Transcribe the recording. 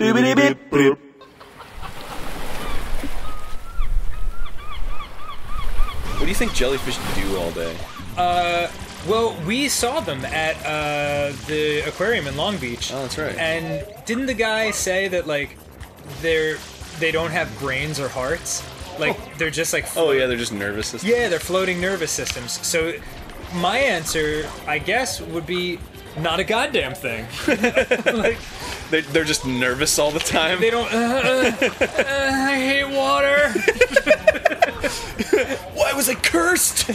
What do you think jellyfish do all day? Well, we saw them at the aquarium in Long Beach. Oh, that's right. And didn't the guy say that like they don't have brains or hearts? Like they're just like oh yeah, they're just nervous systems. Yeah, they're floating nervous systems. So my answer, I guess, would be not a goddamn thing. Like they're just nervous all the time. they don't. I hate water. Why was I cursed?